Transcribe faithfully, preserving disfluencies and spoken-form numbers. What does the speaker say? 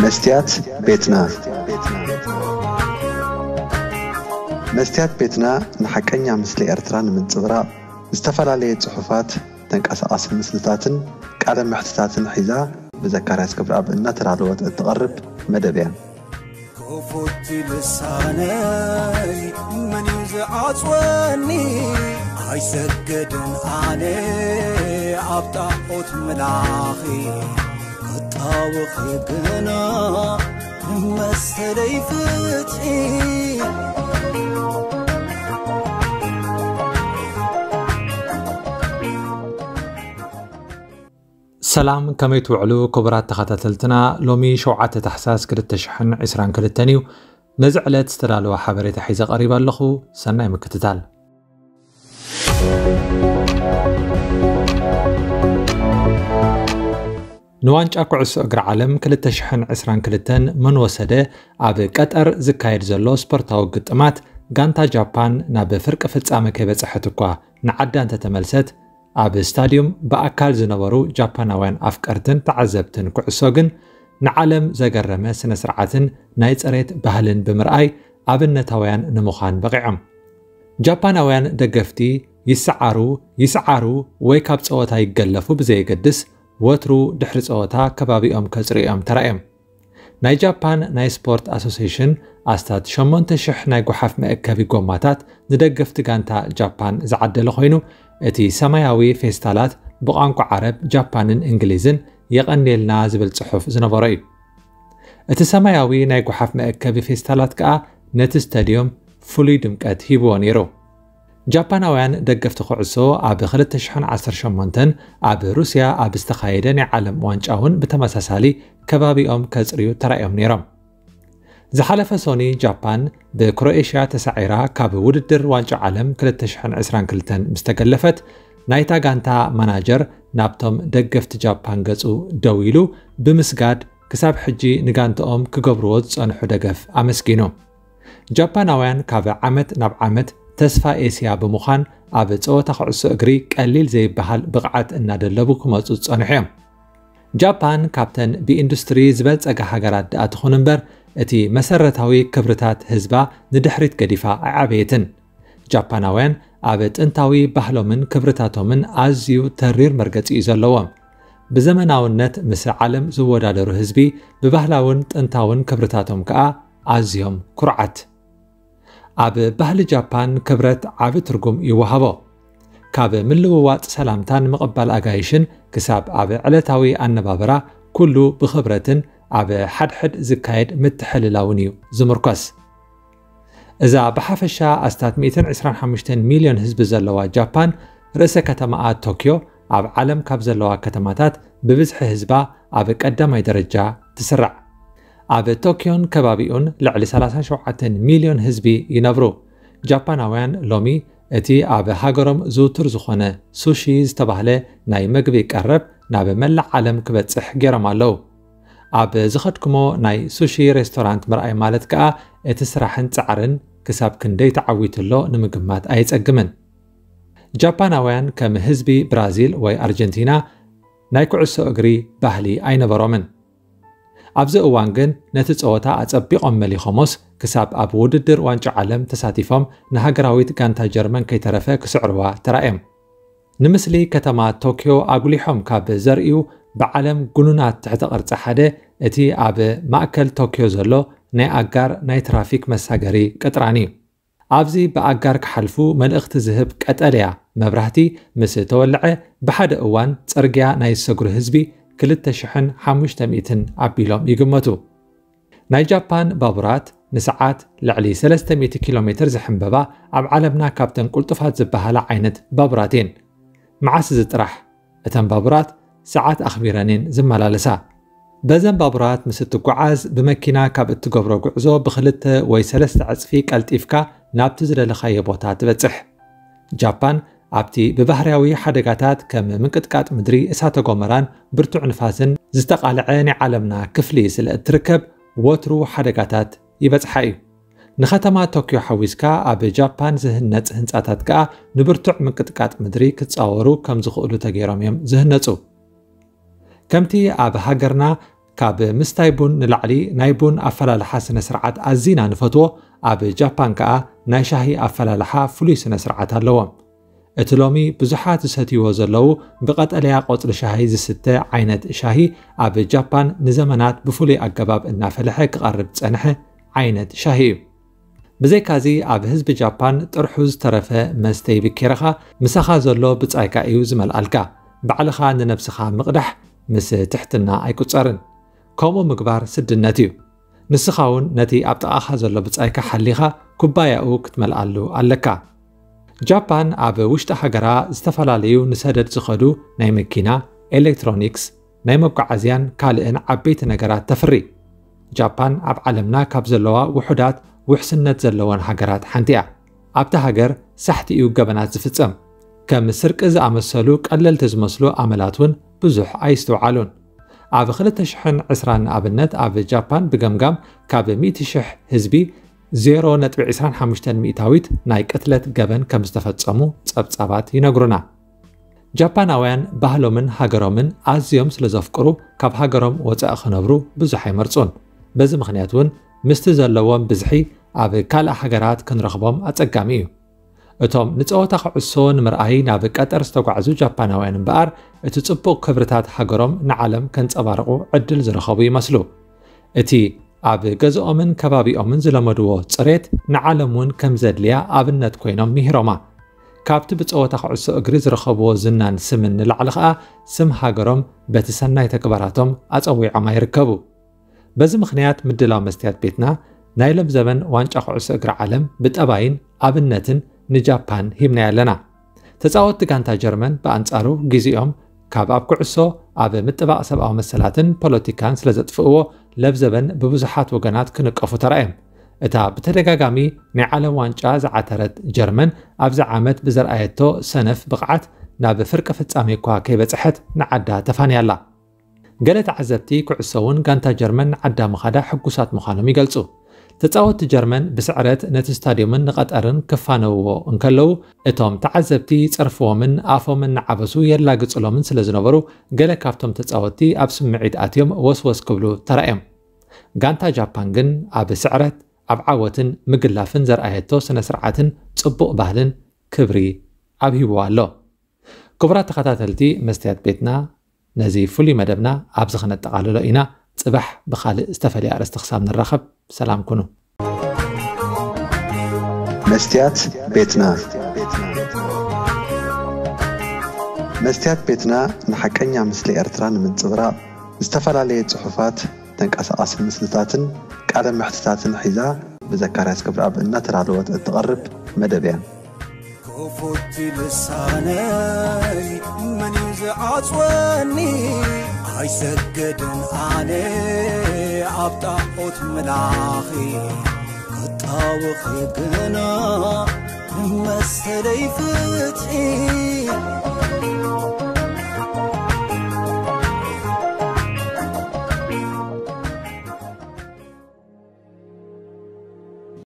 مستيات بيتنا مستيات بيتنا نحكينا مثل إرتران من صغراء استفعل عليه صحفات تنقص مسلتاتن قال محتتاتن حيزا بذكريات كبر أب إنها ترعلوات التقرب مدبيا كفوتي لساني من يزعصوني هاي سجدن عني عبطاقوت ملاخي قطاوخي قنا مسلي فتحي سلام كما يتوعلو كبرات تخاتلتنا لومي شوعات تحساس كرت تشحن عسران كرتانيو نزعلت استرالو حبريت حيزة قريبا لخو سنة مكتتال نوانج أكوعس أقر عالم كلت تشحن عسران كرتان من وسده عب قطر زكاير زلو سبرتاو قطمات غانتا جابان ناب فرق فتسامة كيبت احتكوا نعدان تتملست ኣብ ስታዲየም በአካል ዝነበሩ ጃፓናውያን አፍቀርትን ተዓዘብትን ኩዕሶግን ንዓለም ዘገረመ ስነ ስርዓትን ናይ ጽሬት ባህልን ብምርኣይ ኣብነታውያን ንምዃን በቂዖም ጃፓናውያን ደገፍቲ ይስዓሩ ይስዓሩ ወይ ካብ ጸወታ ይገለፉ ብዘይገድስ ወትሩ ድሕሪ ጸወታ ከባቢኦም ከጽሪኦም ተራእዮም ናይ ጃፓን ናይ ስፖርት አሶሲዬሽን ኣስታት ሸሞንተ ሽሕ ናይ ጎሓፍ መእከቢ ጎማታት ንደገፍቲ ጋንታ ጃፓን ዝዓደለ ኮይኑ እቲ ሰማያዊ ፌስታላት ብቋንቋ ዓረብ ጃፓንን እንግሊዝን የቀኔልና ዝብል ጽሑፍ ዝነበሮ እዩ እቲ ሰማያዊ ናይ ጎሓፍ መእከቢ ፌስታላት ከዓ ነቲ ስታዲየም ፍሉይ ድምቀት ሂብዎ ነይሩ ጃፓናውያን ደገፍቲ ኩዕሶ ኣብ ክልተ ሽሕ ዓሰርተ ሸሞንተ ኣብ ሩስያ ኣብ ዝተኻየደ ናይ ዓለም ዋንጫውን ብተመሳሳሊ ከባቢኦም ከጽርዩ ተራእዮም ነይሮም ዝሓለፈ ሶኒ ጃፓን ብክሮኤሽያ ተሳዒራ ካብ ውድድር ዋንጫ ዓለም ክልተ ሽሕ ዓሰርተ ክልተ ምስተገለፈት ናይታ ጋንታ ማናጀር ናብቶም ደገፍቲ ጃፓን ገጹ ደው ኢሉ ብምስጋድ ክሳብ ሕጂ ንጋንቶኦም ክገብርዎ ዝጸንሑ ደገፍ ኣመስጊኑ ጃፓናውያን ካብ ዓመት ናብ ዓመት ተስፋ ኤስያ ብምዃን ኣብ ጸወታ ኩዕሶ እግሪ ቀሊል ዘይበሃል ብቕዓት እናደለቡ ክመጹ ጸንሖም ጃፓን ካብተን ብኢንዱስትሪ ዝበልጸጋ ሃገራት ደኣ ትኹን እምበር እቲ መሰረታዊ ክብርታት ህዝባ ንድሕሪት ገዲፋ ኣይዓበየትን ጃፓናውያን ኣብ ጥንታዊ ባህሎምን ክብርታቶምን ኣዝዩ ተሪር መርገጺ እዩ ዘለዎም ብዘመናውነት ምስ ዓለም ዝወዳደሩ ህዝቢ ብባህላውን ጥንታውን ክብርታቶም ከዓ ኣዝዮም ኩርዓት ኣብ ባህሊ ጃፓን ክብረት ዓብ ትርጉም ይወሃቦ ካብ ምልውዋጥ ሰላምታን ምቕባል ኣጋይሽን ክሳብ ኣብ ዕለታዊ ኣነባበራ ኩሉ ብኽብረትን ኣብ ሓድሕድ ዝካየድ ምትሕልላውን እዩ ዝምርኮስ እዛ ብሓፈሻ ኣስታት مئة وعشرين وخمسة ሚልዮን ህዝቢ ዘለዋ ጃፓን ርእሰ ከተማኣ ቶኪዮ ኣብ ዓለም ካብ ዘለዋ ከተማታት ብብዝሒ ህዝባ ኣብ ቀዳማይ ደረጃ ትስራዕ ኣብ ቶኪዮን ከባቢኡን ልዕሊ ሰላሳ ሸውዓተ ሚልዮን ህዝቢ ይነብሩ ጃፓናውያን ሎሚ እቲ ኣብ ሃገሮም ዝውትር ዝኾነ ሱሺ ዝተባህለ ናይ ምግቢ ቀረብ ናብ መላእ ዓለም ክበጽሕ ገይሮም ኣለዉ ኣብ ዝኸድኩሞ ናይ ሱሺ ሬስቶራንት ምርኣይ ማለት ከዓ እቲ ስራሕን ጻዕርን ክሳብ ክንደይ ተዓዊትሎ ንምግማት ኣይጸግምን ጃፓናውያን ከም ህዝቢ ብራዚል ወይ ኣርጀንቲና ናይ ኩዕሶ እግሪ ባህሊ ኣይነበሮምን ኣብዚ እዋን ግን ነቲ ጸወታ ኣጸቢቖም መሊኾሞስ ክሳብ ኣብ ውድድር ዋንጫ ዓለም ተሳቲፎም ንሃገራዊት ጋንታ ጀርመን ከይተረፈ ክስዕርዋ ተራእዮም ንምስሊ ከተማ ቶኪዮ ኣጉሊሖም ካብ ዘርእዩ بعالم جنونات تحت قرص حدا اتي اب ماكل طوكيو زلو ناي اغار ناي ترافيك مساغري قطراني ابزي باغار كحلفو ملእخت زهب قطليا مبراهتي مس تولعه بحد اوان صرغيا ناي سغر حزبي كلت شحن خمسمائة مئة ابيلوم يغمتو ناي جابان بابرات نسعات لعلي ثلاثمائة كيلومتر زحمببا اب عالمنا كابتن قلطفات زبهالا عينت بابراتين معاس زطرح اتن بابرات ساعات أخبيرانين زمالالسا بزن بابرات مست قعاز بمكينا كاب اتقبرو قعزو بخلطة وي سلست عصفي قلطيفكا نابتزر لخيبوتات بتصح جابان عبتي ببحرياوي حدقاتات كم منقطقات مدري اساتو غومران برتوع نفاسن زتقالعاني عالمنا كفلي سل تركب وترو حدقاتات يبصحاي نختما طوكيو حويسكا اب جابان زهنت هنصاتات كا نبرتوع منقطقات مدري كتصاورو كم زخولو تغيرام يم زهنصو كمتي اب هاجرنا ካብ ምስታይ ቡን ንላዕሊ ናይ ቡን ኣፈላልሓ ስነ ስርዓት ኣዚና ንፈትዎ ኣብ ጃፓን ከዓ ናይ ሻሂ ኣፈላልሓ ፍሉይ ስነ ስርዓት ኣለዎም እቲ ሎሚ ብዙሓት ዝሰትይዎ ዘለው ብቀጠልያ ቆፅሊ ሻሂ ዝስተ ዓይነት ሻሂ ኣብ ጃፓን ንዘመናት ብፍሉይ ኣገባብ እናፈለሐ ክቐርብ ፀንሐ ዓይነት ሻሂ እዩ ብዘይካዚ ኣብ ህዝቢ ጃፓን ጥርሑ ዝተረፈ መስተይ ብኬረኻ ምሳኻ ዘሎ ብጻይካ እዩ ዝመልኣልካ ባዕልኻ ንነብስኻ ምቕዳሕ ምስ ትሕትና ኣይቁፀርን ከምኡ ምግባር ስድነት እዩ ንስኻ እውን ነቲ ኣብ ጥቓኻ ዘሎ ብጻይካ ሓሊኻ ኩባያኡ ክትመልኣሉ ኣለካ ጃፓን ኣብ ውሽጢ ሃገራ ዝተፈላለዩ ንሰደድ ዝኸዱ ናይ መኪና ኤሌክትሮኒክስ ናይ መጓዓዝያን ካልእን ዓበይቲ ነገራት ተፍሪ ጃፓን ኣብ ዓለምና ካብ ዘለዋ ውሑዳት ውሕስነት ዘለወን ሃገራት ሓንቲ እያ ኣብታ ሃገር ሳሕቲኡ ገበናት ዝፍጸም ከም ስርቂ ዝኣመሰሉ ቀለልቲ ዝመስሉ ኣመላት እውን ብዙሕ ኣይስተውዓሉን ኣብ ሁለት ሺህ ወዓስራን ኣብነት ኣብ ጃፓን ብገምጋም ካብ ሚእቲ ሽሕ ህዝቢ ዜሮ ነጥቢ ዒስራን ሓሙሽተ ሚእታዊት ናይ ቅትለት ገበን ከም ዝተፈጸሙ ጸብጻባት ይነግሩና ጃፓናውያን ባህሎምን ሃገሮምን ኣዝዮም ስለ ዘፍቅሩ ካብ ሃገሮም ወፃእ ክነብሩ ብዙሕ ኣይመርጹን በዚ ምኽንያት እውን ምስቲ ዘለዎም ብዝሒ ኣብ ካልእ ሃገራት ክንረኽቦም ኣጸጋሚ እዩ እቶም ንፀወታ ኩዕሶ ንምርኣይ ናብ ቀጠር ዝተጓዓዙ ጃፓናውያን እምበኣር እቲ ጽቡቕ ክብርታት ሃገሮም ንዓለም ከንጸባርቑ ዕድል ዝረኸቡ ይመስሉ እቲ ኣብ ገዝኦምን ከባቢኦምን ዝለመድዎ ጽሬት ንዓለም እውን ከም ዘድልያ ኣብነት ኮይኖም ምሂሮማ ካብቲ ብፀወታ ኩዕሶ እግሪ ዝረኸብዎ ዝናን ስምን ንላዕሊ ከዓ ስም ሃገሮም በቲ ሰናይ ተግባራቶም ኣፀዊዖማ ይርከቡ በዚ ምኽንያት ምድላው መስትያት ቤትና ናይ ሎም ዘመን ዋንጫ ኩዕሶ እግሪ ዓለም ብጠባይን ኣብነትን ንጃፓን ሂብና ያለና ተፃወቲ ጋንታ ጀርመን በኣንጻሩ ግዚኦም ካብ ኣብ ኩዕሶ ኣብ ምጥባቕ ሰብኣዊ መሰላትን ፖለቲካን ስለ ዘጥፍእዎ ለብዘበን ብብዙሓት ወገናት ክንቀፉ ተራእዮም እታ ብተደጋጋሚ ናይ ዓለም ዋንጫ ዝዓተረት ጀርመን ኣብዚ ዓመት ብዘርኣየቶ ሰነፍ ብቕዓት ናብ ፍርቂ ፍጻሜ እኳ ከይበፅሐት ንዓዳ ተፋንያላ ገለ ተዓዘብቲ ኩዕሶ እውን ጋንታ ጀርመን ንዓዳ ምኻዳ ሕጉሳት ምዃኖም ይገልጹ ተፃወቲ ጀርመን ብስዕረት ነቲ ስታድዮምን ንቐጠርን ክፋነውዎ እንከለዉ እቶም ተዓዘብቲ ጽርፍዎምን ኣፎምን ንዓበሱ የላግጽሎምን ስለ ዝነበሩ ገለ ካብቶም ተፃወቲ ኣብ ስምዒት ኣትዮም ወስወስ ክብሉ ተራእዮም ጋንታ ጃፓን ግን ኣብ ስዕረት ኣብ ዓወትን ምግላፍን ዘርኣየቶ ስነ ስርዓትን ጽቡቕ ባህልን ክብሪ ኣብሂብዎ ኣሎ ክቡራት ተኸታተልቲ መስትያት ቤትና ነዚ ፍሉይ መደብና ኣብዚ ክነጠቓልሎ ኢና ጽባሕ ብኻልእ ዝተፈልየ ኣርእስቲ ክሳብ ንራኸብ ሰላም ኩኑ መስትያት ቤትና መስትያት ቤትና ንሓቀኛ ምስሊ ኤርትራ ንምንጽብራቕ ዝተፈላለየ ጽሑፋት ተንቀሳቓሲ ምስልታትን ቃለ ምሕትታትን ሒዛ ብዘካርያስ ክብረኣብ እናተዳለወት እትቐርብ መደብ እያ كفوت لساني من يزعصوني هاي سجدن علي عبطاقوت ملاخي قطاوخي قنا مسلي فتحي